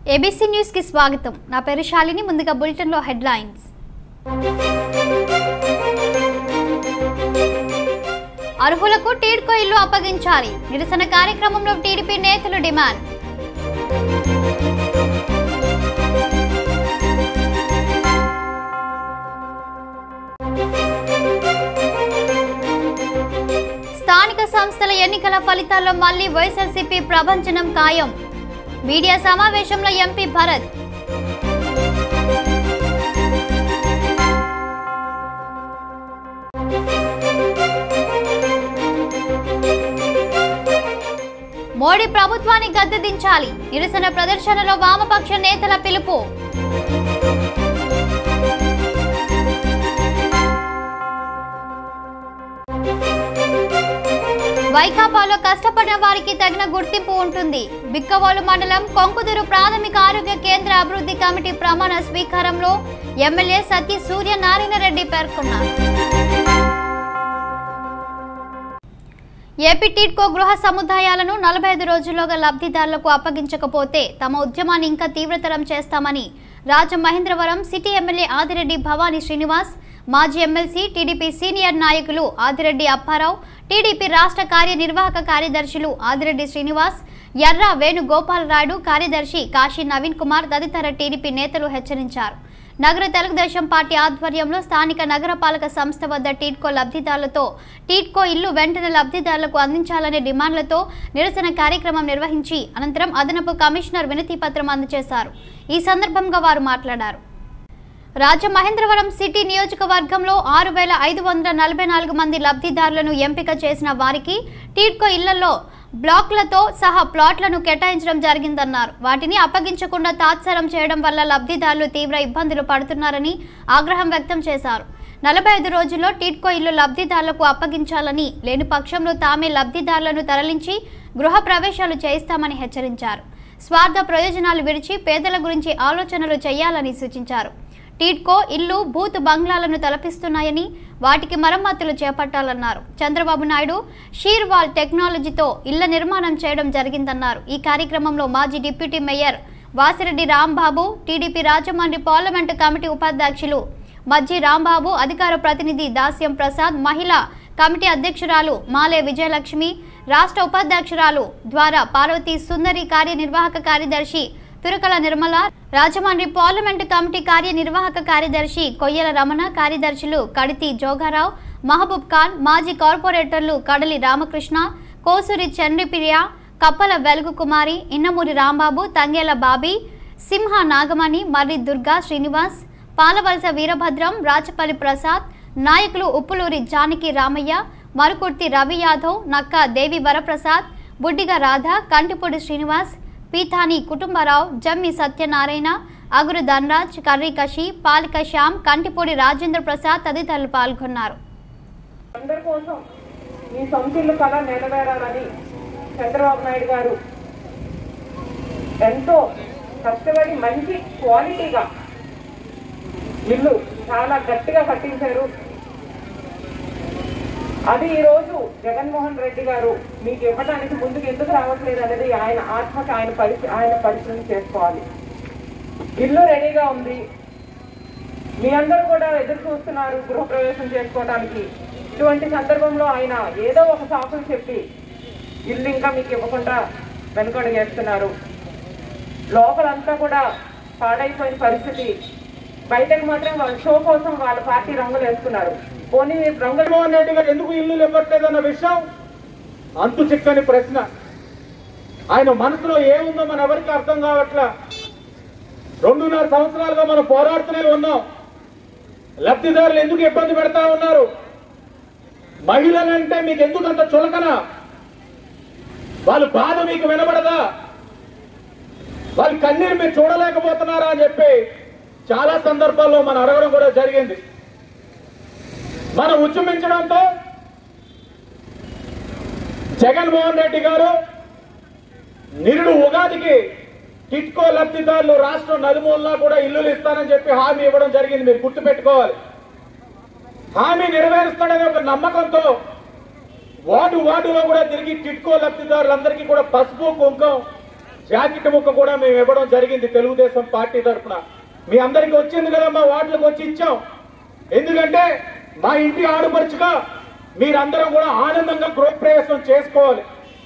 ABC news కి స్వాగతం। నా పేరు శాలిని। ముందుగా బులెటిన్ లో హెడ్లైన్స్। అర్హులకు టీడ్కో ఇల్లు అప్పగించాలి, నిరసన కార్యక్రమంలో టీడీపీ నేతలు డిమాండ్। స్థానిక సంస్థల ఎన్నికల ఫలితాల్లో మళ్లీ వైఎస్ఆర్సీపీ ప్రభంజనం ఖాయం। మీడియా సమావేశంలో ఎంపీ భరత్। మోడీ ప్రభుత్వాన్ని గద్దెదించాలి, నిరసన ప్రదర్శనలో వామపక్ష నేతల పిలుపు। వైకాపాలో కష్టపడిన వారికి తగిన గుర్తింపు ఉంటుంది। బిక్కవోలు మండలం కొంకుదూరు ప్రాథమిక ఆరోగ్య కేంద్ర అభివృద్ధి కమిటీ ప్రమాణ స్వీకారంలో ఎమ్మెల్యే సత్య సూర్యనారాయణ రెడ్డి పేర్కొన్నారు। ఏపీ టీడ్కో గృహ సముదాయాలను 45 రోజుల్లోగా లబ్ధిదారులకు అప్పగించకపోతే తమ ఉద్యమాన్ని ఇంకా తీవ్రతరం చేస్తామని రాజమహేంద్రవరం సిటీ ఎమ్మెల్యే ఆదిరెడ్డి భవానీ శ్రీనివాస్, మాజీ ఎమ్మెల్సీ టీడీపీ సీనియర్ నాయకులు ఆదిరెడ్డి అప్పారావు, టీడీపీ రాష్ట్ర కార్యనిర్వాహక కార్యదర్శులు ఆదిరెడ్డి శ్రీనివాస్, ఎర్ర వేణుగోపాలరాయుడు, కార్యదర్శి కాశీ నవీన్ కుమార్ తదితర టీడీపీ నేతలు హెచ్చరించారు। నగర తెలుగుదేశం పార్టీ ఆధ్వర్యంలో స్థానిక నగరపాలక సంస్థ వద్ద టీడ్కో లబ్ధిదారులతో టీడ్కో ఇల్లు వెంటనే లబ్ధిదారులకు అందించాలనే డిమాండ్లతో నిరసన కార్యక్రమం నిర్వహించి అనంతరం అదనపు కమిషనర్ వినతి పత్రం అందజేశారు। ఈ సందర్భంగా వారు మాట్లాడారు। రాజమహేంద్రవరం సిటీ నియోజకవర్గంలో 6544 మంది లబ్ధిదారులను ఎంపిక చేసిన వారికి టీడ్కో ఇళ్లలో బ్లాక్లతో సహా ప్లాట్లను కేటాయించడం జరిగిందన్నారు। వాటిని అప్పగించకుండా తాత్సారం చేయడం వల్ల లబ్ధిదారులు తీవ్ర ఇబ్బందులు పడుతున్నారని ఆగ్రహం వ్యక్తం చేశారు। 45 రోజుల్లో టీడ్కో ఇల్లు లబ్ధిదారులకు అప్పగించాలని, లేని పక్షంలో తామే లబ్ధిదారులను తరలించి గృహ ప్రవేశాలు చేయిస్తామని హెచ్చరించారు। స్వార్థ ప్రయోజనాలు విడిచి పేదల గురించి ఆలోచనలు చేయాలని సూచించారు। టీడ్కో ఇల్లు బూత్ బంగ్లాలను తలపిస్తున్నాయని వాటికి మరమ్మతులు చేపట్టాలన్నారు। చంద్రబాబు నాయుడు షీర్వాల్ టెక్నాలజీతో ఇళ్ల నిర్మాణం చేయడం జరిగిందన్నారు। ఈ కార్యక్రమంలో మాజీ deputy mayor Vasireddy Rambabu, TDP Rajahmundry parliament committee ఉపాధ్యక్షులు మజ్జి రాంబాబు, అధికార ప్రతినిధి దాస్యం ప్రసాద్, మహిళా కమిటీ అధ్యక్షురాలు మాలే విజయలక్ష్మి, రాష్ట్ర ఉపాధ్యక్షురాలు ద్వారా పార్వతీ సుందరి, కార్యనిర్వాహక కార్యదర్శి తురకల నిర్మల, రాజమండ్రి పార్లమెంటు కమిటీ కార్యనిర్వాహక కార్యదర్శి కొయ్యల రమణ, కార్యదర్శులు కడితి జోగారావు, మహబూబ్ ఖాన్, మాజీ కార్పొరేటర్లు కడలి రామకృష్ణ, కోసూరి చంద్రప్రియ, కప్పల వెలుగు కుమారి, ఇన్నమూరి రాంబాబు, తంగేల బాబీ, సింహ నాగమణి, మర్రి దుర్గా శ్రీనివాస్, పాలవలస వీరభద్రం, రాచపల్లి ప్రసాద్, నాయకులు ఉప్పులూరి జానకి రామయ్య, మరుకుర్తి రవి యాదవ్, నక్క దేవి వరప్రసాద్, బుడ్డిగ రాధ, కంటిపూడి శ్రీనివాస్, పీతాని కుటుంబరావు, జమ్మి సత్యనారాయణ, అగురు ధనరాజ్, కర్రీ కషి, పాలిక శ్యామ్, కంటిపూడి రాజేంద్ర ప్రసాద్ తదితరులు పాల్గొన్నారు। అందరి కోసం ఈ సొంతిల్లు కళ నెరవేరాలని చంద్రబాబు నాయుడు గారు ఎంతో కష్టపడి మంచి క్వాలిటీగా ఇల్లు చాలా గట్టిగా కట్టించారు। అది ఈరోజు జగన్మోహన్ రెడ్డి గారు మీకు ఇవ్వడానికి ముందుకు ఎందుకు రావట్లేదు అనేది ఆయన ఆత్మకి ఆయన పరిశీలన చేసుకోవాలి। ఇల్లు రెడీగా ఉంది, మీ అందరూ కూడా ఎదురు చూస్తున్నారు గృహప్రవేశం చేసుకోవడానికి। ఇటువంటి సందర్భంలో ఆయన ఏదో ఒక సాకులు చెప్పి ఇల్లు ఇంకా మీకు ఇవ్వకుండా వెనుకడుగు వేస్తున్నారు। లోపలంతా కూడా పాడైపోయిన పరిస్థితి, బయటకు మాత్రం వాళ్ళ షో కోసం వాళ్ళ పార్టీ రంగులు వేస్తున్నారు। పోనీ జగన్మోహన్ రెడ్డి గారు ఎందుకు ఇల్లు ఇవ్వట్లేదన్న విషయం అంతు చిక్కని ప్రశ్న। ఆయన మనసులో ఏముందో మన ఎవరికి అర్థం కావట్లా। 2.5 సంవత్సరాలుగా మనం పోరాడుతూనే ఉన్నాం। లబ్ధిదారులు ఎందుకు ఇబ్బంది పెడతా ఉన్నారు? మహిళలంటే మీకు ఎందుకు అంత చులకన? వాళ్ళ బాధ మీకు వినబడదా? వాళ్ళ కన్నీరు మీరు చూడలేకపోతున్నారా అని చెప్పి చాలా సందర్భాల్లో మనం అడగడం కూడా జరిగింది। మనం ఉద్యమించడంతో జగన్మోహన్ రెడ్డి గారు నిరుడు ఉగాదికి టిడ్కో లబ్ధిదారులు రాష్ట్రం నలుమూలలా కూడా ఇల్లులు ఇస్తానని చెప్పి హామీ ఇవ్వడం జరిగింది। మీరు గుర్తుపెట్టుకోవాలి। హామీ నెరవేరుస్తాడనే ఒక నమ్మకంతో వార్డులో కూడా తిరిగి టిడ్కో లబ్ధిదారులందరికీ కూడా పసుపు కుంకం జాకెట్ ముక్క కూడా మేము ఇవ్వడం జరిగింది తెలుగుదేశం పార్టీ తరఫున. మీ అందరికీ వచ్చింది కదా, మా వార్డులకు వచ్చి ఇచ్చాం. ఎందుకంటే మా ఇంటి ఆడపడుచుగా మీరందరూ కూడా ఆనందంగా గృహప్రవేశం చేసుకోవాలి,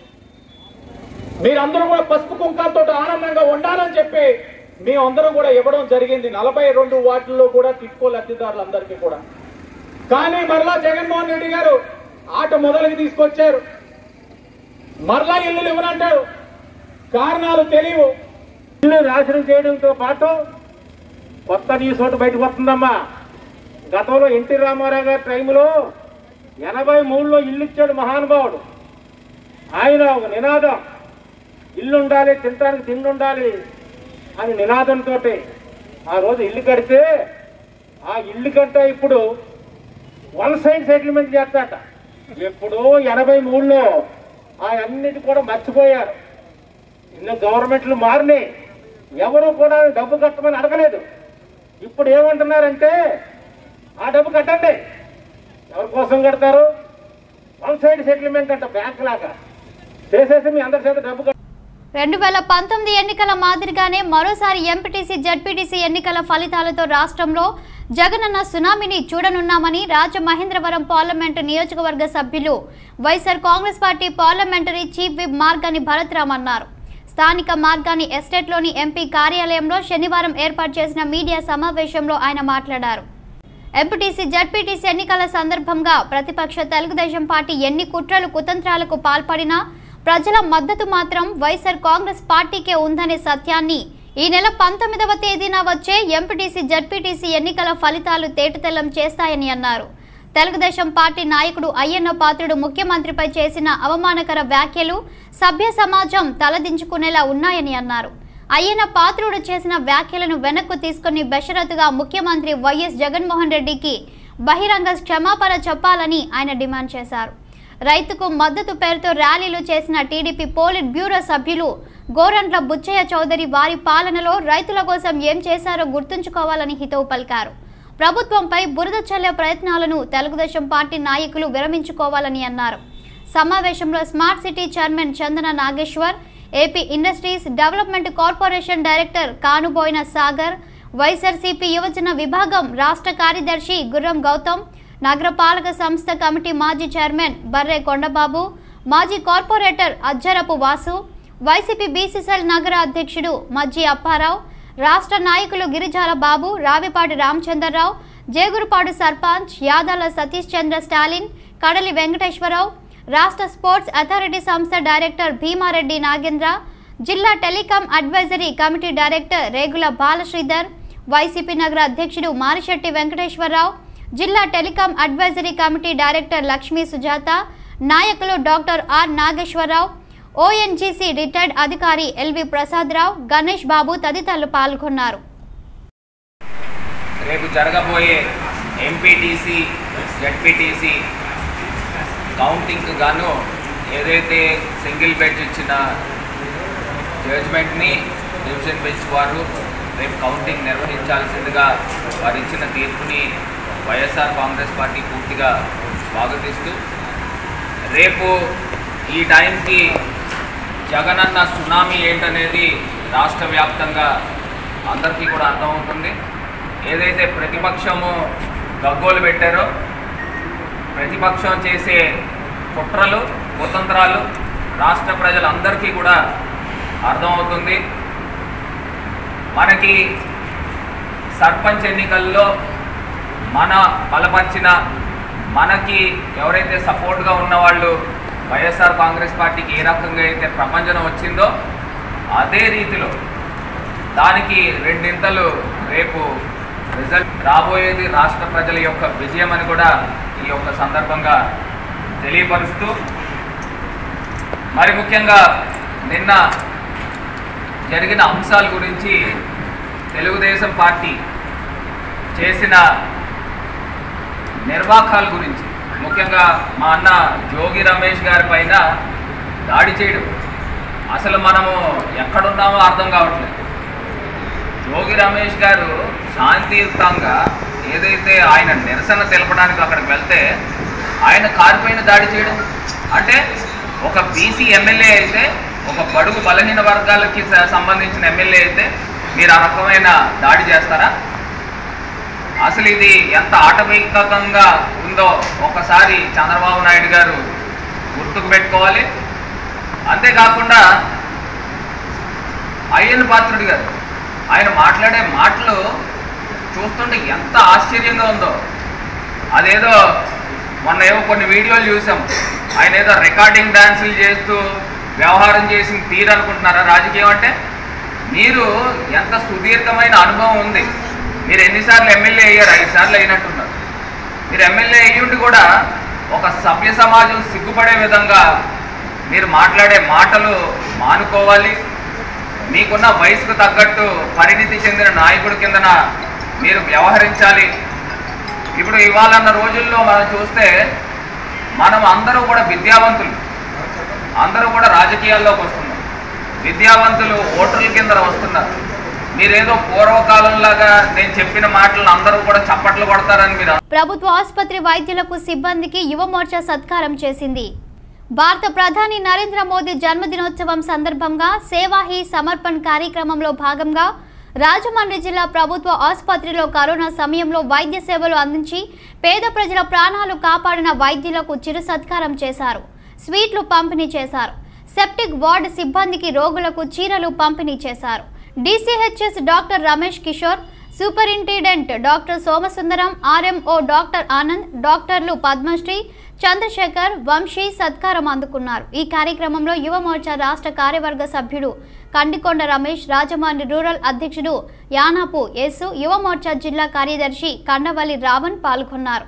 మీరందరూ కూడా పసుపు కుంకాలతో ఆనందంగా ఉండాలని చెప్పి మేమందరం కూడా ఇవ్వడం జరిగింది 42 వార్డుల్లో కూడా టిట్కో లబ్ధిదారులందరికీ కూడా. కానీ మరలా జగన్మోహన్ రెడ్డి గారు ఆట మొదలుకి తీసుకొచ్చారు. మరలా ఇల్లు ఇవ్వనంటారు, కారణాలు తెలియవు. ఇల్లు నాశనం చేయడంతో పాటు కొత్త న్యూస్ ఒకటి బయటకు వస్తుందమ్మా. గతంలో ఎన్టీ రామారావు గారి టైంలో 83లో ఇల్లు ఇచ్చాడు మహానుభావుడు. ఆయన ఒక నినాదం, ఇల్లు ఉండాలి, తినడానికి తిండి ఉండాలి అని నినాదంతో ఆ రోజు ఇల్లు కడితే ఆ ఇల్లు కంటే ఇప్పుడు వన్ సైడ్ సెటిల్మెంట్ చేస్తాట. ఎప్పుడో 83లో ఆ అన్నిటి కూడా మర్చిపోయారు. ఇన్ని గవర్నమెంట్లు మారినాయి, ఎవరు కూడా డబ్బు కట్టమని అడగలేదు. ఇప్పుడు ఏమంటున్నారంటే ఆ డబ్బు కట్టండి. ఎవరి కోసం కడతారు? వన్ సైడ్ సెటిల్మెంట్ అంట, బ్యాంక్ లాగా చేసేసి మీ అందరి చేత డబ్బు 2019 ఎన్నికల మాదిరిగానే మరోసారి ఎంపీటీసీ జడ్పీటీసీ ఎన్నికల ఫలితాలతో రాష్ట్రంలో జగనన్న సునామీని చూడనున్నామని రాజమహేంద్రవరం పార్లమెంటు నియోజకవర్గ సభ్యులు YSR Congress party parliamentary chief whip Margani Bharatram అన్నారు. స్థానిక మార్గాని ఎస్టేట్లోని ఎంపీ కార్యాలయంలో శనివారం ఏర్పాటు చేసిన మీడియా సమావేశంలో ఆయన మాట్లాడారు. ఎంపీటీసీ జడ్పీటీసీ ఎన్నికల సందర్భంగా ప్రతిపక్ష తెలుగుదేశం పార్టీ ఎన్ని కుట్రలు కుతంత్రాలకు పాల్పడినా ప్రజల మద్దతు మాత్రం వైఎస్ఆర్ కాంగ్రెస్ పార్టీకే ఉందనే సత్యాన్ని ఈ నెల 19వ తేదీన వచ్చే ఎంపీటీసీ జడ్పీటీసీ ఎన్నికల ఫలితాలు తేటతెల్లం చేస్తాయని అన్నారు. తెలుగుదేశం పార్టీ నాయకుడు అయ్యన్న పాత్రుడు ముఖ్యమంత్రిపై చేసిన అవమానకర వ్యాఖ్యలు సభ్య సమాజం తలదించుకునేలా ఉన్నాయని అన్నారు. అయ్యన్న పాత్రుడు చేసిన వ్యాఖ్యలను వెనక్కు తీసుకుని బెషరతుగా ముఖ్యమంత్రి వైఎస్ జగన్మోహన్ రెడ్డికి బహిరంగ క్షమాపణ చెప్పాలని ఆయన డిమాండ్ చేశారు. రైతుకు మద్దతు పేరుతో ర్యాలీలు చేసిన టీడీపీ పోలిట్ బ్యూరో సభ్యులు గోరంట్ల బుచ్చయ్య చౌదరి వారి పాలనలో రైతుల కోసం ఏం చేశారో గుర్తుంచుకోవాలని హితవు పలికారు. ప్రభుత్వంపై బురద చల్లే ప్రయత్నాలను తెలుగుదేశం పార్టీ నాయకులు విరమించుకోవాలని అన్నారు. సమావేశంలో smart city chairman Chandana Nageswar, AP industries development corporation director Kanuboina Sagar, YSRCP యువజన విభాగం రాష్ట్ర కార్యదర్శి గుర్రం గౌతమ్, నగరపాలక సంస్థ కమిటీ మాజీ చైర్మన్ బర్రె కొండబాబు, మాజీ corporator Ajjarapu Vasu, YCP BCCL నగర అధ్యక్షుడు మజ్జి అప్పారావు, రాష్ట్ర నాయకులు గిరిజాల బాబు, రావిపాటి రామచంద్రరావు, జేగురుపాడు సర్పంచ్ యాదాల సతీష్ చంద్ర స్టాలిన్, కడలి వెంకటేశ్వరరావు, రాష్ట్ర స్పోర్ట్స్ అథారిటీ సంస్థ డైరెక్టర్ భీమారెడ్డి నాగేంద్ర, జిల్లా telecom advisory committee director Regula Balasridhar, YCP నగర అధ్యక్షుడు మారిశెట్టి వెంకటేశ్వరరావు, జిల్లా telecom advisory committee director Lakshmi Sujatha, నాయకులు doctor R Nageswararao, ONGC retired అధికారి ఎల్వి ప్రసాదరావు, గణేష్ బాబు తదితరులు పాల్గొన్నారు. రేపు జరగబోయే ఎంపీటీసీ జడ్పీటీసీ కౌంటింగ్కి గాను ఏదైతే సింగిల్ బెంచ్ ఇచ్చిన జడ్జ్మెంట్ని డివిజన్ బెంచ్ వారు రేపు కౌంటింగ్ నిర్వహించాల్సిందిగా వారు ఇచ్చిన తీర్పుని వైఎస్ఆర్ కాంగ్రెస్ పార్టీ పూర్తిగా స్వాగతిస్తూ, రేపు ఈ టైంకి జగనన్న సునామీ ఏంటనేది రాష్ట్ర వ్యాప్తంగా అందరికీ కూడా అర్థమవుతుంది. ఏదైతే ప్రతిపక్షము గగ్గోలు పెట్టారో, ప్రతిపక్షం చేసే కుట్రలు కుతంత్రాలు రాష్ట్ర ప్రజలందరికీ కూడా అర్థమవుతుంది. మనకి సర్పంచ్ ఎన్నికల్లో మన బలపరిచిన మనకి ఎవరైతే సపోర్ట్గా ఉన్నవాళ్ళు వైఎస్ఆర్ కాంగ్రెస్ పార్టీకి ఏ రకంగా అయితే ప్రపంచం వచ్చిందో అదే రీతిలో దానికి రెండింతలు రేపు రిజల్ట్ రాబోయేది రాష్ట్ర ప్రజల యొక్క విజయం అని కూడా ఈ యొక్క సందర్భంగా తెలియపరుస్తూ, మరి ముఖ్యంగా నిన్న జరిగిన అంశాల గురించి తెలుగుదేశం పార్టీ చేసిన నిర్వాకాల గురించి, ముఖ్యంగా మా అన్న జోగి రమేష్ గారి పైన దాడి చేయడం, అసలు మనము ఎక్కడున్నామో అర్థం కావట్లేదు. జోగి రమేష్ గారు శాంతియుతంగా ఏదైతే ఆయన నిరసన తెలపడానికి అక్కడికి వెళ్తే ఆయన కారు పైన దాడి చేయడం అంటే, ఒక బీసీ ఎమ్మెల్యే అయితే ఒక బడుగు బలహీన వర్గాలకి సంబంధించిన ఎమ్మెల్యే అయితే మీరు ఆ రకమైన దాడి చేస్తారా? అసలు ఇది ఎంత ఆటవికంగా ఉందో ఒకసారి చంద్రబాబు నాయుడు గారు గుర్తుకు పెట్టుకోవాలి. అంతేకాకుండా అయ్యన్న పాత్రుడు గారు ఆయన మాట్లాడే మాటలు చూస్తుంటే ఎంత ఆశ్చర్యంగా ఉందో. అదేదో మొన్న ఏవో కొన్ని వీడియోలు చూసాం, ఆయన ఏదో రికార్డింగ్ డాన్సులు చేస్తూ వ్యవహారం చేసిన తీరు అనుకుంటున్నారా రాజకీయం అంటే? మీరు ఎంత సుదీర్ఘమైన అనుభవం ఉంది, మీరు ఎన్నిసార్లు ఎమ్మెల్యే అయ్యారు? 5 సార్లు అయినట్టున్నారు. మీరు ఎమ్మెల్యే అయ్యుండి కూడా ఒక సభ్య సమాజం సిగ్గుపడే విధంగా మీరు మాట్లాడే మాటలు మానుకోవాలి. మీకున్న వయసుకు తగ్గట్టు పరిణితి చెందిన నాయకుడి కిందన మీరు వ్యవహరించాలి. ఇప్పుడు ఇవాళన్న రోజుల్లో మనం చూస్తే మనం అందరూ కూడా విద్యావంతులు, అందరూ కూడా రాజకీయాల్లోకి వస్తున్నారు, విద్యావంతులు ఓటర్ల కింద వస్తున్నారు. మీరేదో పూర్వకాలంలాగా నేను చెప్పిన మాటలను అందరూ కూడా చప్పట్లు కొడతారని మీరు. ప్రభుత్వ ఆసుపత్రి వైద్యులకు సిబ్బందికి యువ మోర్చా సత్కారం చేసింది. భారత ప్రధాని నరేంద్ర మోదీ జన్మదినోత్సవం సందర్భంగా సేవా హీ సమర్పణ్ కార్యక్రమంలో భాగంగా రాజమండ్రి జిల్లా ప్రభుత్వ ఆసుపత్రిలో కరోనా సమయంలో వైద్య సేవలు అందించి పేద ప్రజల ప్రాణాలు కాపాడిన వైద్యులకు చిరు సత్కారం చేశారు. స్వీట్లు పంపిణీ చేశారు. సెప్టిక్ వార్డు సిబ్బందికి రోగులకు చీరలు పంపిణీ చేశారు. DCHS doctor Ramesh Kishore, superintendent doctor Somasundaram, RMO doctor Anand, డాక్టర్లు పద్మశ్రీ, చంద్రశేఖర్, వంశీ సత్కారం అందుకున్నారు. ఈ కార్యక్రమంలో యువ మోర్చా రాష్ట్ర కార్యవర్గ సభ్యుడు కండికొండ రమేష్, రాజమండ్రి రూరల్ అధ్యక్షుడు యానాపు యేసు, యువ మోర్చా జిల్లా కార్యదర్శి కండవల్లి రావణ్ పాల్గొన్నారు.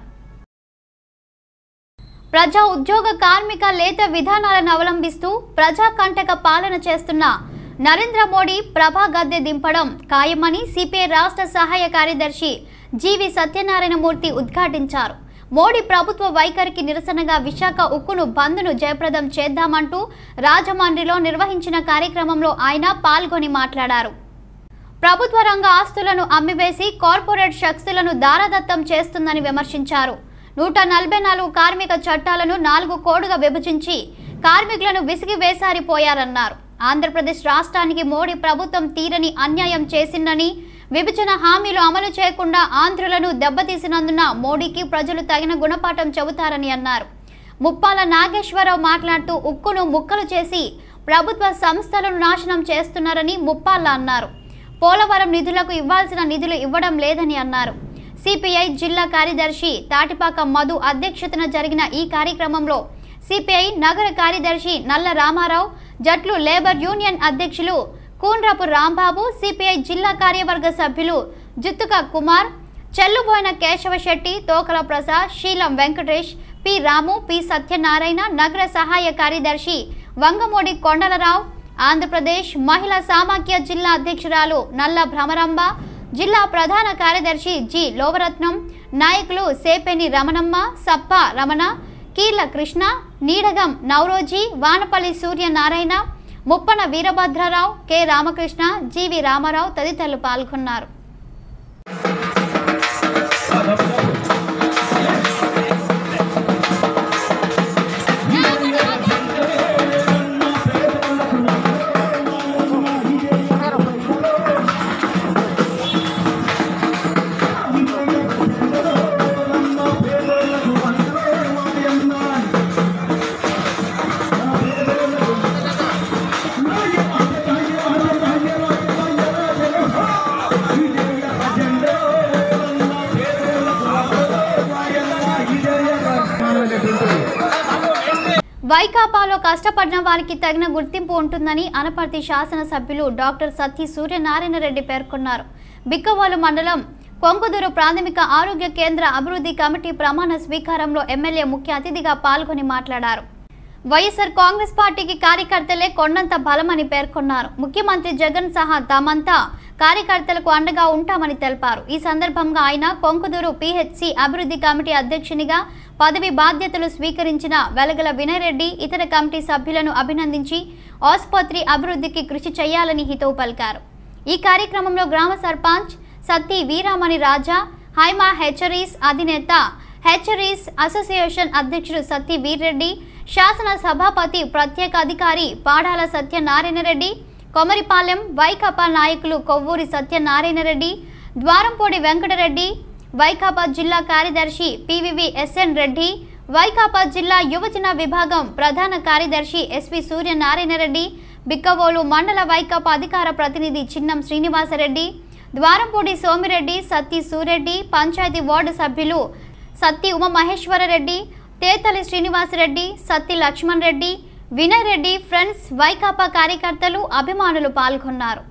ప్రజా ఉద్యోగ కార్మిక లేత విధానాలను అవలంబిస్తూ ప్రజాకంటక పాలన చేస్తున్న నరేంద్ర మోడీ ప్రభా గద్దె దింపడం ఖాయమని సిపిఐ రాష్ట్ర సహాయ కార్యదర్శి జీవి సత్యనారాయణమూర్తి ఉద్ఘాటించారు. మోడీ ప్రభుత్వ వైఖరికి నిరసనగా విశాఖ ఉక్కును బంద్ను జయప్రదం చేద్దామంటూ రాజమండ్రిలో నిర్వహించిన కార్యక్రమంలో ఆయన పాల్గొని మాట్లాడారు. ప్రభుత్వ రంగ ఆస్తులను అమ్మివేసి కార్పొరేట్ శక్తులను దారదత్తం చేస్తుందని విమర్శించారు. 144 కార్మిక చట్టాలను 4 కోడుగా విభజించి కార్మికులను విసిగి వేసారిపోయారన్నారు. ఆంధ్రప్రదేశ్ రాష్ట్రానికి మోడీ ప్రభుత్వం తీరని అన్యాయం చేసిందని, విభజన హామీలు అమలు చేయకుండా ఆంధ్రులను దెబ్బతీసినందున మోడీకి ప్రజలు తగిన గుణపాఠం చెబుతారని అన్నారు. ముప్పాల నాగేశ్వరరావు మాట్లాడుతూ ఉక్కును ముక్కలు చేసి ప్రభుత్వ సంస్థలను నాశనం చేస్తున్నారని ముప్పాల అన్నారు. పోలవరం నిధులకు ఇవ్వాల్సిన నిధులు ఇవ్వడం లేదని అన్నారు. సిపిఐ జిల్లా కార్యదర్శి తాటిపాక మధు అధ్యక్షతన జరిగిన ఈ కార్యక్రమంలో సిపిఐ నగర కార్యదర్శి నల్ల రామారావు, జట్లు లేబర్ యూనియన్ అధ్యక్షులు కూన్రపు రాంబాబు, సిపిఐ జిల్లా కార్యవర్గ సభ్యులు జుత్తుక కుమార్, చెల్లుబోయిన కేశవ శెట్టి, తోకల ప్రసాద్, శీలం వెంకటేష్, పి రాము, పి సత్యనారాయణ, నగర సహాయ కార్యదర్శి వంగమూడి కొండలరావు, ఆంధ్రప్రదేశ్ మహిళా సామాఖ్య జిల్లా అధ్యక్షురాలు నల్ల భ్రమరంబ, జిల్లా ప్రధాన కార్యదర్శి జి లోవరత్నం, నాయకులు సేపెని రమణమ్మ, సప్ప రమణ, కీర్ల కృష్ణ, నీడగం నవరోజీ, వానపల్లి సూర్యనారాయణ, ముప్పన వీరభద్రరావు, కె రామకృష్ణ, జీవి రామారావు తదితరులు పాల్గొన్నారు. వైకాపాలో కష్టపడిన వారికి తగిన గుర్తింపు ఉంటుందని అనపర్తి శాసనసభ్యులు డాక్టర్ సత్తి సూర్యనారాయణ రెడ్డి పేర్కొన్నారు. బిక్కవోలు మండలం కొంకుదూరు ప్రాథమిక ఆరోగ్య కేంద్ర అభివృద్ధి కమిటీ ప్రమాణ స్వీకారంలో ఎమ్మెల్యే ముఖ్య అతిథిగా పాల్గొని మాట్లాడారు. వైఎస్ఆర్ కాంగ్రెస్ పార్టీకి కార్యకర్తలే కొండంత బలమని పేర్కొన్నారు. ముఖ్యమంత్రి జగన్ సహా తామంతా కార్యకర్తలకు అండగా ఉంటామని తెలిపారు. ఈ సందర్భంగా ఆయన కొంకుదూరు పిహెచ్సి అభివృద్ధి కమిటీ అధ్యక్షునిగా పదవి బాధ్యతలు స్వీకరించిన వెలగల వినయ్ రెడ్డి ఇతర కమిటీ సభ్యులను అభినందించి ఆసుపత్రి అభివృద్ధికి కృషి చేయాలని హితవు పలికారు. ఈ కార్యక్రమంలో గ్రామ సర్పంచ్ సత్తి వీరామణి రాజా, హైమా హెచ్చరీస్ అధినేత, హెచ్చరీస్ అసోసియేషన్ అధ్యక్షుడు సత్తి వీర్రెడ్డి, శాసన సభాపతి ప్రత్యేక అధికారి పాడాల సత్యనారాయణ రెడ్డి, కొమరిపాలెం వైకాపా నాయకులు కొవ్వూరి సత్యనారాయణ రెడ్డి, ద్వారంపూడి వెంకటరెడ్డి, వైకాపా జిల్లా కార్యదర్శి పివివిఎస్ఎన్ రెడ్డి, వైకాపా జిల్లా యువజన విభాగం ప్రధాన కార్యదర్శి ఎస్వి సూర్యనారాయణ రెడ్డి, బిక్కవోలు మండల వైకాపా అధికార ప్రతినిధి చిన్నం శ్రీనివాసరెడ్డి, ద్వారంపూడి సోమిరెడ్డి, సత్తి సూరెడ్డి, పంచాయతీ వార్డు సభ్యులు సత్తి ఉమామహేశ్వరరెడ్డి, తేతలి శ్రీనివాసరెడ్డి, సత్తి లక్ష్మణ్ రెడ్డి, వినయ్ రెడ్డి, ఫ్రెండ్స్, వైకాపా కార్యకర్తలు, అభిమానులు పాల్గొన్నారు.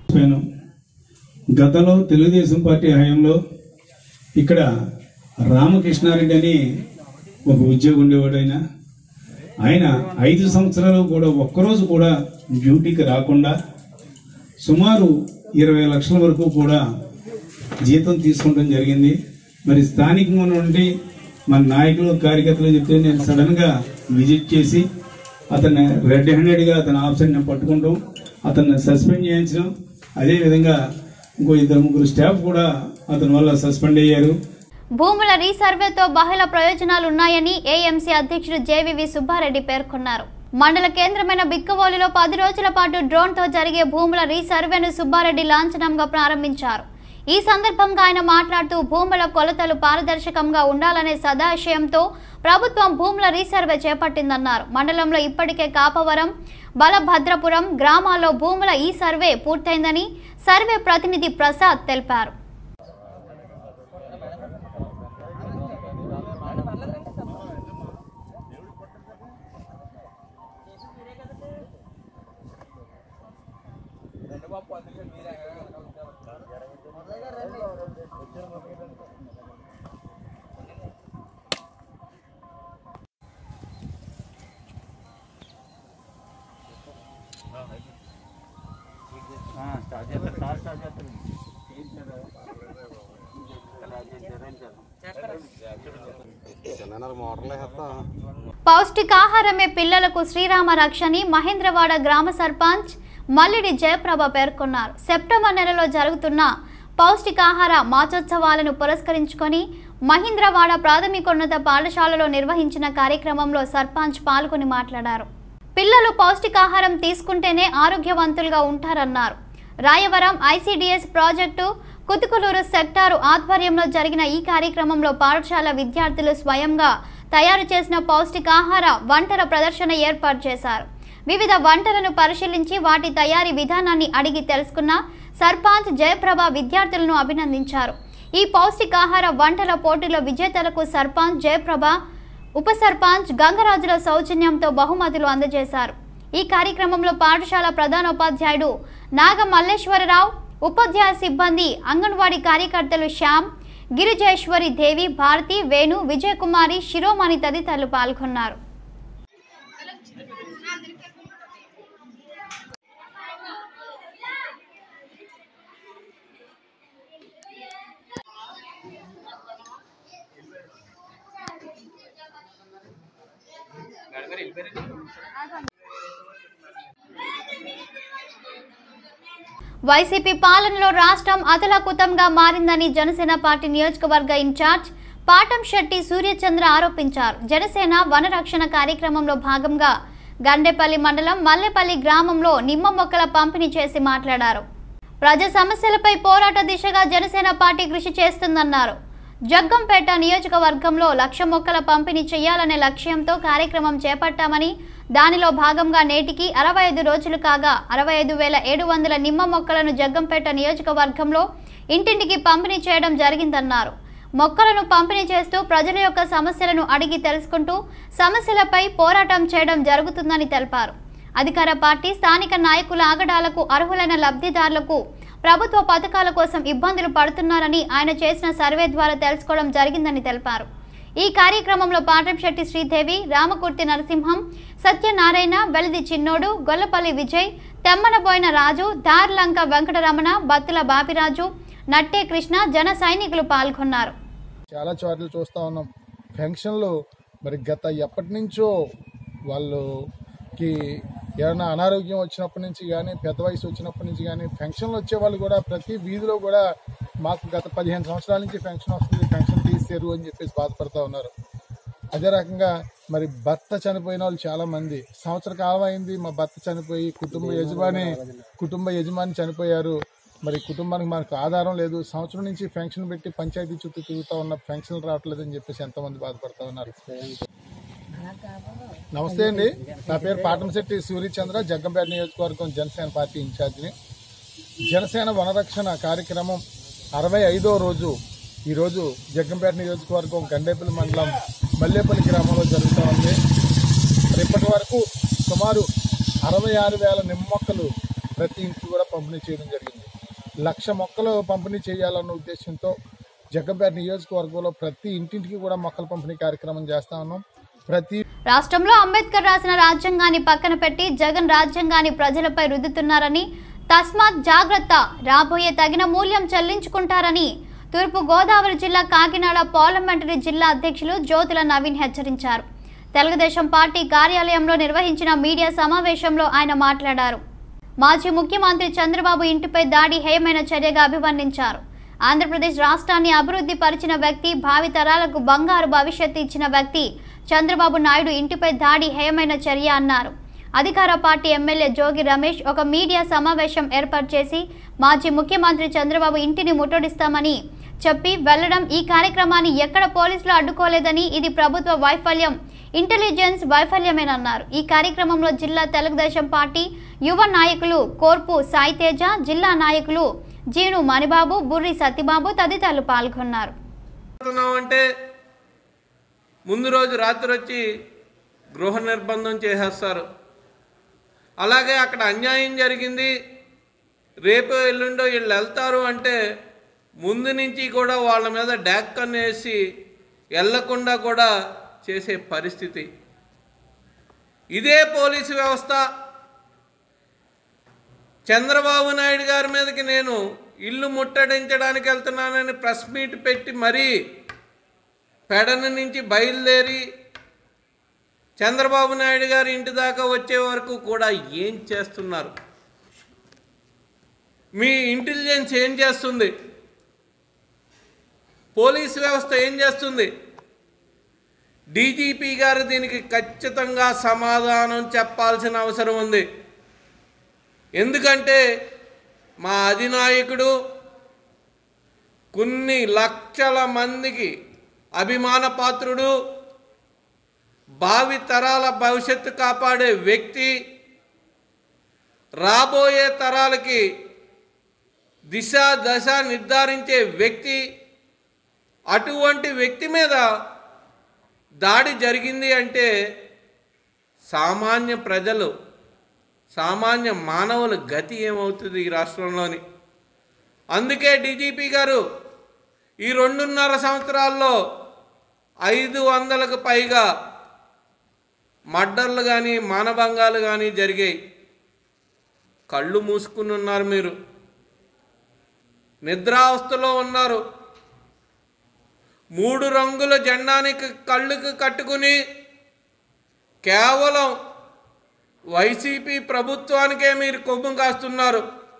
గతంలో తెలుగుదేశం పార్టీ హయాంలో ఇక్కడ రామకృష్ణారెడ్డి అని ఒక ఉద్యోగి ఉండేవాడు. ఆయన 5 సంవత్సరాలు కూడా ఒక్కరోజు కూడా డ్యూటీకి రాకుండా సుమారు 20 లక్షల వరకు కూడా జీతం తీసుకోవడం జరిగింది. మరి స్థానికంగా నుండి మన నాయకులు కార్యకర్తలు చెప్తే నేను సడన్ గా విజిట్ చేసి అతన్ని రెడ్ హ్యాండెడ్గా అతని ఆప్షన్ పట్టుకుంటాం, అతన్ని సస్పెండ్ చేయించడం, అదేవిధంగా ఇంకో 2-3 స్టాఫ్ కూడా అతని వల్ల సస్పెండ్ అయ్యారు. భూముల రీసర్వేతో బహుళ ప్రయోజనాలున్నాయని ఏఎంసీ అధ్యక్షుడు జేవీవి సుబ్బారెడ్డి పేర్కొన్నారు. మండల కేంద్రమైన బిక్కవోలులో 10 రోజుల పాటు డ్రోన్తో జరిగే భూముల రీసర్వేను సుబ్బారెడ్డి లాంఛనంగా ప్రారంభించారు. ఈ సందర్భంగా ఆయన మాట్లాడుతూ భూముల కొలతలు పారదర్శకంగా ఉండాలనే సదాశయంతో ప్రభుత్వం భూముల రీసర్వే చేపట్టిందన్నారు. మండలంలో ఇప్పటికే కాపవరం, బలభద్రపురం గ్రామాల్లో భూముల ఈ సర్వే పూర్తయిందని సర్వే ప్రతినిధి ప్రసాద్ తెలిపారు. పౌష్టికాహారమే పిల్లలకు శ్రీరామ రక్షని మహేంద్రవాడ గ్రామ సర్పంచ్ మల్లిడి జయప్రభ పేర్కొన్నారు. సెప్టెంబర్ నెలలో జరుగుతున్న పౌష్టికాహార మాసోత్సవాలను పురస్కరించుకొని మహేంద్రవాడ ప్రాథమికోన్నత పాఠశాలలో నిర్వహించిన కార్యక్రమంలో సర్పంచ్ పాల్గొని మాట్లాడారు. పిల్లలు పౌష్టికాహారం తీసుకుంటేనే ఆరోగ్యవంతులుగా ఉంటారన్నారు. Rayavaram ICDS project Kuthukuluru sector ఆధ్వర్యంలో జరిగిన ఈ కార్యక్రమంలో పాఠశాల విద్యార్థులు స్వయంగా తయారు చేసిన పౌష్టికాహార వంటల ప్రదర్శన ఏర్పాటు చేశారు. వివిధ వంటలను పరిశీలించి వాటి తయారీ విధానాన్ని అడిగి తెలుసుకున్న సర్పంచ్ జయప్రభ విద్యార్థులను అభినందించారు. ఈ పౌష్టికాహార వంటల పోటీలో విజేతలకు సర్పంచ్ జయప్రభ, ఉప సర్పంచ్ గంగరాజుల సౌజన్యంతో బహుమతులు అందజేశారు. ఈ కార్యక్రమంలో పాఠశాల ప్రధానోపాధ్యాయుడు నాగ మల్లేశ్వరరావు, ఉపాధ్యాయ సిబ్బంది, అంగన్వాడీ కార్యకర్తలు శ్యామ్, గిరిజేశ్వరి దేవి, భారతి, వేణు, విజయకుమారి, శిరోమణి తదితరులు పాల్గొన్నారు. వైసీపీ పాలనలో రాష్ట్రం అతలాకుతంగా మారిందని జనసేన పార్టీ నియోజకవర్గ ఇన్ఛార్జ్ పాటంశెట్టి సూర్యచంద్ర ఆరోపించారు. జనసేన వనరక్షణ కార్యక్రమంలో భాగంగా గండేపల్లి మండలం మల్లెపల్లి గ్రామంలో నిమ్మ మొక్కల పంపిణీ చేసి మాట్లాడారు. ప్రజా సమస్యలపై పోరాట దిశగా జనసేన పార్టీ కృషి చేస్తుందన్నారు. జగ్గంపేట నియోజకవర్గంలో 1,00,000 మొక్కల పంపిణీ చేయాలనే లక్ష్యంతో కార్యక్రమం చేపట్టామని, దానిలో భాగంగా నేటికి 65 రోజులు కాగా 65,700 నిమ్మ మొక్కలను జగ్గంపేట నియోజకవర్గంలో ఇంటింటికి పంపిణీ చేయడం జరిగిందన్నారు. మొక్కలను పంపిణీ చేస్తూ ప్రజల యొక్క సమస్యలను అడిగి తెలుసుకుంటూ సమస్యలపై పోరాటం చేయడం జరుగుతుందని తెలిపారు. అధికార పార్టీ స్థానిక నాయకుల ఆగడాలకు అర్హులైన లబ్ధిదారులకు ప్రభుత్వ పథకాల కోసం ఇబ్బందులు పడుతున్నారని ఆయన చేసిన సర్వే ద్వారా తెలుసుకోవడం జరిగిందని తెలిపారు. ఈ కార్యక్రమంలో పాటంశెట్టి శ్రీదేవి, రామకుర్తి నరసింహం, సత్యనారాయణ, వెలిది చిన్నోడు, గొల్లపల్లి విజయ్, తెమ్మనబోయిన రాజు, దార్లంక వెంకటరమణ, బత్తుల బాపిరాజు, నట్టే కృష్ణ, జన సైనికులు పాల్గొన్నారు. చాలా చోట్ల చూస్తూ ఉన్నాం ఫంక్షన్లు. మరి గత ఎప్పటి నుంచో వాళ్ళకి ఏమైనా అనారోగ్యం వచ్చినప్పటి నుంచి కానీ, పెద్ద వయసు వచ్చినప్పటి నుంచి కానీ ఫంక్షన్లు వచ్చే వాళ్ళు కూడా ప్రతి వీధిలో కూడా మాకు గత 15 సంవత్సరాల నుంచి ఫంక్షన్ వస్తుంది, ఫంక్షన్ తీసేరు అని చెప్పేసి బాధపడుతూ ఉన్నారు. అదే రకంగా మరి భర్త చనిపోయిన వాళ్ళు చాలా మంది, సంవత్సర కాలం అయింది మా భర్త చనిపోయి, కుటుంబ యజమాని చనిపోయారు, మరి కుటుంబానికి మనకు ఆధారం లేదు, సంవత్సరం నుంచి పెన్షన్ పెట్టి పంచాయతీ చుట్టూ తిరుగుతూ ఉన్న పెన్షన్ రావట్లేదని చెప్పేసి ఎంతమంది బాధపడుతూ ఉన్నారు. నమస్తే అండి, నా పేరు పాటంశెట్టి సూర్యచంద్ర, జగ్గంపేట నియోజకవర్గం జనసేన పార్టీ ఇన్ఛార్జిని. జనసేన వనరక్షణ కార్యక్రమం 65వ రోజు ఈరోజు జగ్గంపేట నియోజకవర్గం గండేపల్లి మండలం మల్లేపల్లి గ్రామంలో జరుగుతూ ఉంది. ఇప్పటి వరకు సుమారు 66,000 నిమ్మ మొక్కలు ప్రతి ఇంటికి కూడా పంపిణీ చేయడం జరిగింది. 1,00,000 మొక్కలు పంపిణీ చేయాలన్న ఉద్దేశంతో జగ్గంపేట నియోజకవర్గంలో ప్రతి ఇంటింటికి కూడా మొక్కల పంపిణీ కార్యక్రమం చేస్తా ఉన్నాం. రాష్ట్రంలో అంబేద్కర్ రాసిన రాజ్యాంగాన్ని పక్కన పెట్టి జగన్ రాజ్యాంగాన్ని ప్రజలపై రుద్దుతున్నారని, తస్మాత్ జాగ్రత్త, రాబోయే తగిన మూల్యం చెల్లించుకుంటారని తూర్పు గోదావరి జిల్లా కాకినాడ పార్లమెంటరీ జిల్లా అధ్యక్షులు జ్యోతుల నవీన్ హెచ్చరించారు. తెలుగుదేశం పార్టీ కార్యాలయంలో నిర్వహించిన మీడియా సమావేశంలో ఆయన మాట్లాడారు. మాజీ ముఖ్యమంత్రి చంద్రబాబు ఇంటిపై దాడి హేయమైన చర్యగా అభివర్ణించారు. ఆంధ్రప్రదేశ్ రాష్ట్రాన్ని అభివృద్ధి పరిచిన వ్యక్తి, భావితరాలకు బంగారు భవిష్యత్తు ఇచ్చిన వ్యక్తి చంద్రబాబు నాయుడు ఇంటిపై దాడి హేయమైన చర్య అన్నారు. అధికార పార్టీ ఎమ్మెల్యే జోగి రమేష్ ఒక మీడియా సమావేశం ఏర్పాటు చేసి మాజీ ముఖ్యమంత్రి చంద్రబాబు ఇంటిని ముట్టడిస్తామని చెప్పి వెళ్లడం, ఈ కార్యక్రమాన్ని ఎక్కడ పోలీసులు అడ్డుకోలేదని, ఇది ప్రభుత్వ వైఫల్యం, ఇంటెలిజెన్స్ వైఫల్యమేనన్నారు. ఈ కార్యక్రమంలో జిల్లా తెలుగుదేశం పార్టీ యువ నాయకులు కోర్పు సాయితేజ, జిల్లా నాయకులు జీను మణిబాబు, బుర్రి సత్యబాబు తదితరులు పాల్గొన్నారు. ముందు రోజు రాత్రి వచ్చి గృహ నిర్బంధం చేసేస్తారు. అలాగే అక్కడ అన్యాయం జరిగింది, రేపు ఎల్లుండో వీళ్ళు వెళ్తారు అంటే ముందు నుంచి కూడా వాళ్ళ మీద డాక్కన్ వేసి వెళ్లకుండా కూడా చేసే పరిస్థితి. ఇదే పోలీసు వ్యవస్థ చంద్రబాబు నాయుడు గారి మీదకి నేను ఇల్లు ముట్టడించడానికి వెళ్తున్నానని ప్రెస్ మీట్ పెట్టి మరీ పెడన నుంచి బయలుదేరి చంద్రబాబు నాయుడు గారి ఇంటి దాకా వచ్చే వరకు కూడా ఏం చేస్తున్నారు? మీ ఇంటెలిజెన్స్ ఏం చేస్తుంది? పోలీసు వ్యవస్థ ఏం చేస్తుంది? డీజీపీ గారు దీనికి ఖచ్చితంగా సమాధానం చెప్పాల్సిన అవసరం ఉంది. ఎందుకంటే మా అధినాయకుడు కొన్ని లక్షల మందికి అభిమాన పాత్రుడు, భావి తరాల భవిష్యత్తు కాపాడే వ్యక్తి, రాబోయే తరాలకి దిశ దశ నిర్ధారించే వ్యక్తి. అటువంటి వ్యక్తి మీద దాడి జరిగింది అంటే సామాన్య ప్రజలు, సామాన్య మానవుల గతి ఏమవుతుంది ఈ రాష్ట్రంలోని? అందుకే డీజీపీ గారు ఈ 2.5 సంవత్సరాల్లో 500కు పైగా మర్డర్లు కానీ మానభంగాలు కానీ జరిగాయి. కళ్ళు మూసుకుని ఉన్నారు, మీరు నిద్రావస్థలో ఉన్నారు. 3 రంగుల జెండానికి కళ్ళుకు కట్టుకుని కేవలం వైసీపీ ప్రభుత్వానికే మీరు కొమ్ము కాస్తున్నారు.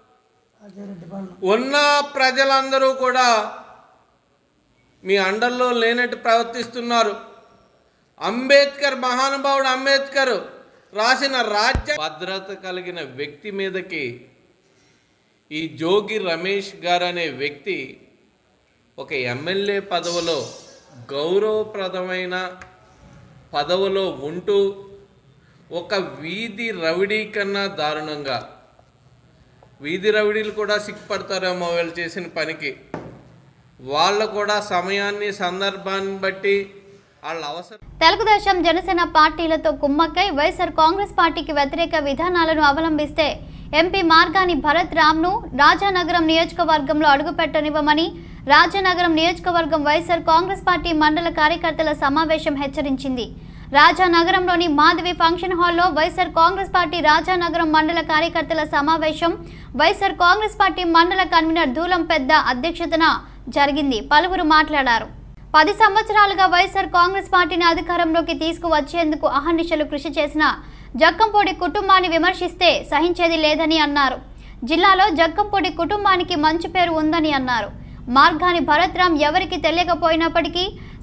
ఉన్న ప్రజలందరూ కూడా మీ అండర్లో లేనట్టు ప్రవర్తిస్తున్నారు. అంబేద్కర్, మహానుభావుడు అంబేద్కర్ రాసిన రాజ్య భద్రత కలిగిన వ్యక్తి మీదకి ఈ జోగి రమేష్ గారు అనే వ్యక్తి ఒక ఎమ్మెల్యే పదవిలో, గౌరవప్రదమైన పదవిలో ఉంటూ ఒక వీధి రౌడీ కన్నా దారుణంగా, వీధి రౌడీలు కూడా సిగ్గుపడతారేమో వాళ్ళు చేసిన పనికి, వాళ్ళు కూడా సమయాన్ని సందర్భాన్ని బట్టి వాళ్ళ అవసరం. తెలుగుదేశం జనసేన పార్టీలతో కుమ్మక్కై వైఎస్ఆర్ కాంగ్రెస్ పార్టీకి వ్యతిరేక విధానాలను అవలంబిస్తే ఎంపీ మార్గాని భరత్ రామ్ను రాజానగరం నియోజకవర్గంలో అడుగుపెట్టనివ్వమని రాజానగరం నియోజకవర్గం వైఎస్ఆర్ కాంగ్రెస్ పార్టీ మండల కార్యకర్తల సమావేశం హెచ్చరించింది. రాజానగరంలోని మాధవి ఫంక్షన్ హాల్లో వైఎస్ఆర్ కాంగ్రెస్ పార్టీ రాజానగరం మండల కార్యకర్తల సమావేశం వైఎస్ఆర్ కాంగ్రెస్ పార్టీ మండల కన్వీనర్ దూలం పెద్ద అధ్యక్షతన జరిగింది. పలువురు మాట్లాడారు. 10 సంవత్సరాలుగా వైఎస్ఆర్ కాంగ్రెస్ పార్టీని అధికారంలోకి తీసుకువచ్చేందుకు అహర్నిశలు కృషి చేసిన జక్కంపూడి కుటుంబాన్ని విమర్శిస్తే సహించేది లేదని అన్నారు. జిల్లాలో జక్కంపూడి కుటుంబానికి మంచి పేరు ఉందని అన్నారు. మార్గాని భరత్ రామ్ ఎవరికి తెలియకపోయినప్పటికీ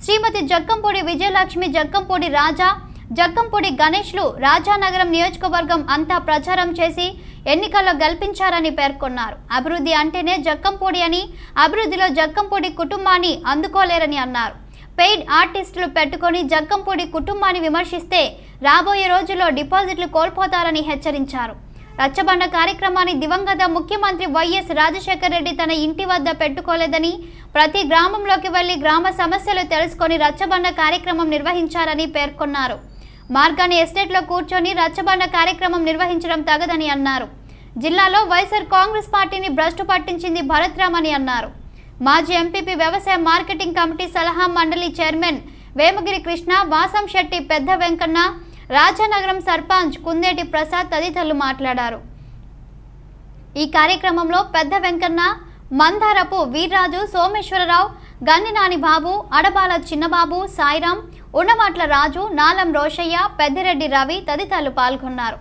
శ్రీమతి జక్కంపూడి విజయలక్ష్మి, జక్కంపూడి రాజా, జక్కంపూడి గణేష్లు రాజానగరం నియోజకవర్గం అంతా ప్రచారం చేసి ఎన్నికల్లో గెలిపించారని పేర్కొన్నారు. అభివృద్ధి అంటేనే జక్కంపూడి అని, అభివృద్ధిలో జక్కంపూడి కుటుంబాన్ని అందుకోలేరని అన్నారు. పెయిడ్ ఆర్టిస్టులు పెట్టుకొని జక్కంపూడి కుటుంబాన్ని విమర్శిస్తే రాబోయే రోజుల్లో డిపాజిట్లు కోల్పోతారని హెచ్చరించారు. రచ్చబండ కార్యక్రమాన్ని దివంగత ముఖ్యమంత్రి వైఎస్ రాజశేఖర రెడ్డి తన ఇంటి వద్ద పెట్టుకోలేదని, ప్రతి గ్రామంలోకి వెళ్లి గ్రామ సమస్యలు తెలుసుకొని రచ్చబండ కార్యక్రమం నిర్వహించారని పేర్కొన్నారు. మార్గాని ఎస్టేట్లో కూర్చొని రచ్చబండ కార్యక్రమం నిర్వహించడం తగదని అన్నారు. జిల్లాలో వైఎస్ఆర్ కాంగ్రెస్ పార్టీని భ్రష్టు పట్టించింది భరత్రామ్ అని అన్నారు. మాజీ ఎంపీపీ వ్యవసాయ మార్కెటింగ్ కమిటీ సలహా మండలి చైర్మన్ వేమగిరి కృష్ణ, వాసం శెట్టి, పెద్ద వెంకన్న, రాజానగరం సర్పంచ్ కుందేటి ప్రసాద్ తదితరులు మాట్లాడారు. ఈ కార్యక్రమంలో పెద్ద వెంకన్న, మందారపు వీర్రాజు, సోమేశ్వరరావు, గన్నినాని బాబు, అడబాల చిన్నబాబు, సాయిరాం, ఉన్నమాట్ల రాజు, నాలం రోషయ్య, పెద్దిరెడ్డి రవి తదితరులు పాల్గొన్నారు.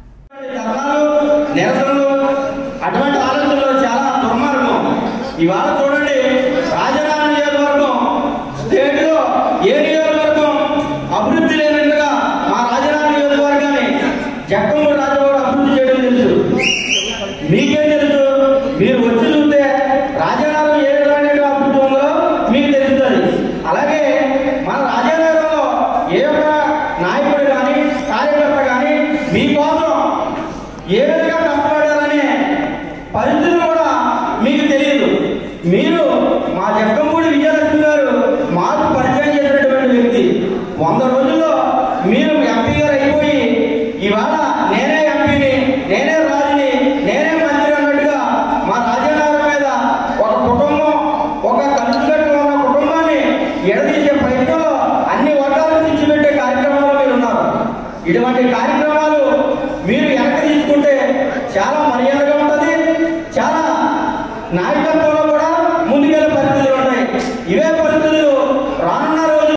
అటువంటి ఆలోచనలు చాలా దుర్మార్గం. ఇవాళ చూడండి, రాజధాని నియోజకవర్గం స్టేట్లో ఏ నియోజకవర్గం అభివృద్ధి లేనట్టుగా మా రాజధాని నియోజకవర్గాన్ని జక్కంపూడి రాజబాబు అభివృద్ధి చేయడం తెలుసు. మీకేం తెలుసు? మీరు వచ్చి చూస్తే రాజనగరం ఏ విధంగా అభివృద్ధి ఉందో మీకు తెలుస్తుంది. అలాగే మన రాజనగరంలో ఏ ఒక్క నాయకుడు కానీ కార్యకర్త కానీ మీకోసం ఏ విధంగా కష్టపడాలనే పరిస్థితులు కూడా మీకు తెలియదు. మీరు మా జక్కంపూడి విజయలక్ష్మి గారు మాకు పరిచయం చేసినటువంటి వ్యక్తి. 100 రోజుల్లో మీరు ఎంపీ గారు అయిపోయి ఇవాళ నేనే ఎంపీని, నేనే రాజుని, నేనే మంత్రి అన్నట్టుగా మా రాజనగరం మీద ఒక కుటుంబం, ఒక కలిసికట్టుగా ఉన్న కుటుంబాన్ని ఎడదీసే ప్రయత్నంలో అన్ని వర్గాలను తెచ్చిపెట్టే కార్యక్రమాలు మీరు ఉన్నారు. ఇటువంటి కార్యక్రమాలు మీరు వెనక తీసుకుంటే చాలా మర్యాదగా ఉంటుంది, చాలా నాయకత్వంలో కూడా ముందుకెళ్ళే పరిస్థితులు ఉంటాయి. ఇవే పరిస్థితులు రానున్న రోజు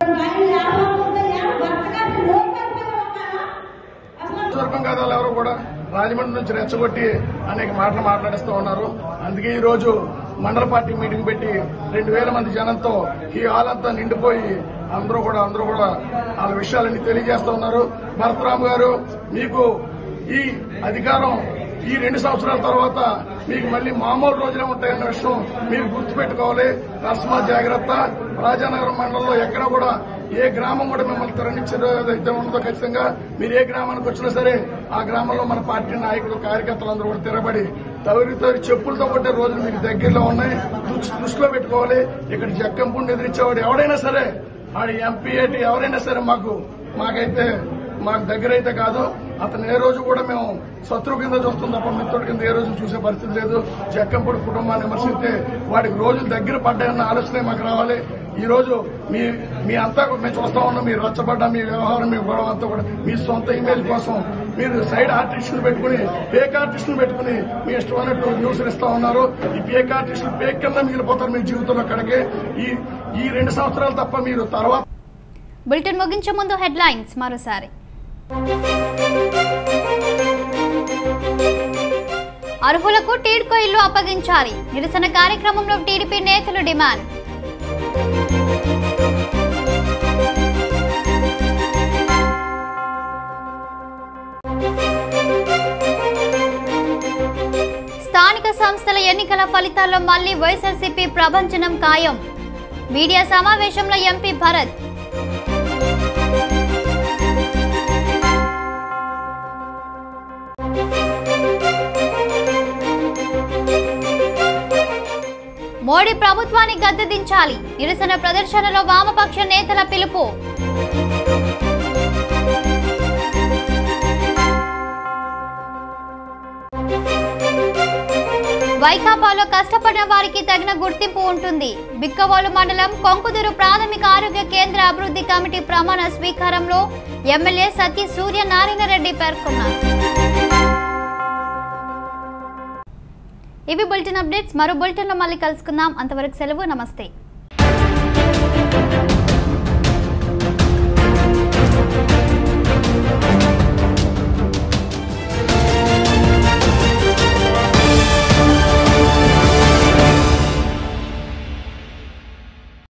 వర్గంగాదాలు ఎవరు కూడా రాజమండ్రి నుంచి రెచ్చగొట్టి అనేక మాటలు మాట్లాడిస్తూ ఉన్నారు. అందుకే ఈ రోజు మండల పార్టీ మీటింగ్ పెట్టి 2000 మంది జనంతో ఈ హాల్ అంతా నిండిపోయి అందరూ కూడా వాళ్ళ విషయాలన్నీ తెలియజేస్తూ ఉన్నారు. భరత్రామ్ గారు, మీకు ఈ అధికారం ఈ 2 సంవత్సరాల తర్వాత మీకు మళ్ళీ మామూలు రోజులే ఉంటాయన్న విషయం మీరు గుర్తుపెట్టుకోవాలి. తస్మా జాగ్రత్త. రాజానగరం మండలంలో ఎక్కడ కూడా ఏ గ్రామం కూడా మిమ్మల్ని తరలించేదైతే ఉండదో ఖచ్చితంగా మీరు ఏ గ్రామానికి వచ్చినా సరే ఆ గ్రామంలో మన పార్టీ నాయకులు, కార్యకర్తలందరూ కూడా తిరగబడి తవరి చెప్పులతో కొట్టే రోజులు మీకు దగ్గరలో ఉన్నాయి. దృష్టిలో పెట్టుకోవాలి. ఇక్కడ జక్కంపూడిని ఎదిరించేవాడు ఎవడైనా సరే, ఆడి ఎంపీ ఏంటి ఎవరైనా సరే మాకైతే మాకు దగ్గర అయితే కాదు. అతను ఏ రోజు కూడా మేము శత్రువు కింద చూస్తాం తప్ప మిత్రుడి కింద ఏ రోజు చూసే పరిస్థితి లేదు. జక్కంపూడి కుటుంబాన్ని విమర్శిస్తే వాడికి రోజులు దగ్గర పడ్డాయన్న ఆలోచనే మాకు రావాలి. ఈ రోజు మీ అంతా మేము చూస్తా ఉన్నాం. మీరు రచ్చబడ్డా మీ వ్యవహారం, మీ గొడవ అంతా కూడా మీ సొంత ఇమేజ్ కోసం మీరు సైడ్ ఆర్టిస్టులు పెట్టుకుని, ఫేక్ ఆర్టిస్టులు పెట్టుకుని మీ ఇష్టమైనట్టు న్యూస్ ఇస్తా ఉన్నారు. ఈ ఫేక్ ఆర్టిస్టులు ఫేక్ కింద మిగిలిపోతారు మీ జీవితంలో. కడకే ఈ 2 సంవత్సరాలు తప్ప మీరు తర్వాత. బులెటిన్ ముగించే ముందు హెడ్లైన్స్ మరోసారి. అర్హులకు టీడ్కో ఇల్లు అప్పగించాలి. నిరసన కార్యక్రమంలో టీడీపీ నేతలు డిమాండ్. స్థానిక సంస్థల ఎన్నికల ఫలితాల్లో మళ్లీ వైఎస్ఆర్సీపీ ప్రభంజనం ఖాయం. మీడియా సమావేశంలో ఎంపీ భరత్. మోడీ ప్రభుత్వాన్ని గద్దెదించాలి. నిరసన ప్రదర్శనలో వామపక్ష నేతల పిలుపు. వైకాపాలో కష్టపడిన వారికి తగిన గుర్తింపు ఉంటుంది. బిక్కవోలు మండలం కొంకుదూరు ప్రాథమిక ఆరోగ్య కేంద్ర అభివృద్ధి కమిటీ ప్రమాణ స్వీకారంలో ఎమ్మెల్యే సత్య సూర్యనారాయణ రెడ్డి పేర్కొన్నారు. ఇవి బులెటిన్ అప్డేట్స్. మరో బులెటిన్లో మళ్ళీ కలుసుకుందాం. అంతవరకు సెలవు. నమస్తే.